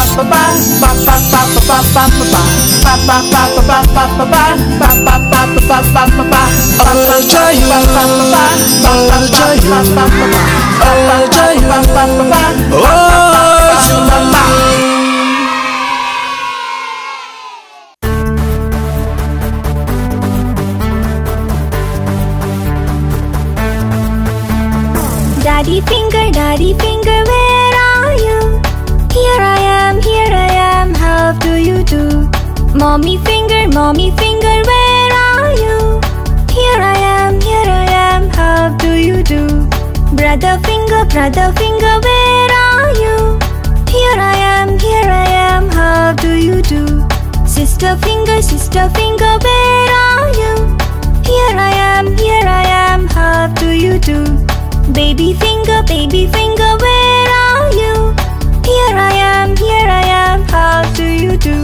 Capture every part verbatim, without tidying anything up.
Daddy finger, daddy finger, where are you? Here I am, here I am, how do you do? Mommy finger, mommy finger, where are you? Here I am, here I am, how do you do? Brother finger, brother finger, where are you? Here I am, here I am, how do you do? Sister finger, sister finger, where are you? Here I am, here I am, how do you do? Baby finger, baby finger, where are you? Here I am, here I am, how do you do?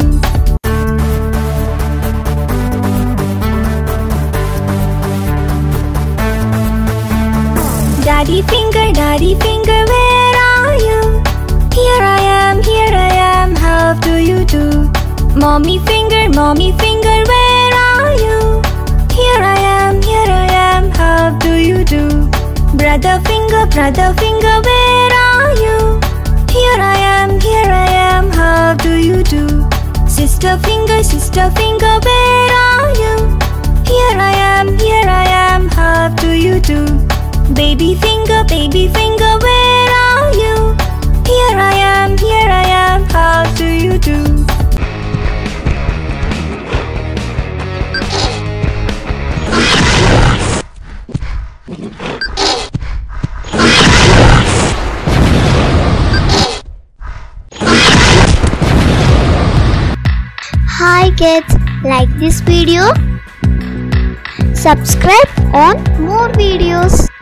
Daddy finger, daddy finger, where are you? Here I am, here I am, how do you do? Mommy finger, mommy finger, where are you? Here I am, here I am, how do you do? Brother finger, brother finger, where are you? Here I am, here I am, how do you do? Sister finger, sister finger, where are you? Here I am, here I am, how do you do? Baby finger, baby finger, where are you? Here I am, here I am, how do you do? Hi kids, like this video? Subscribe on more videos.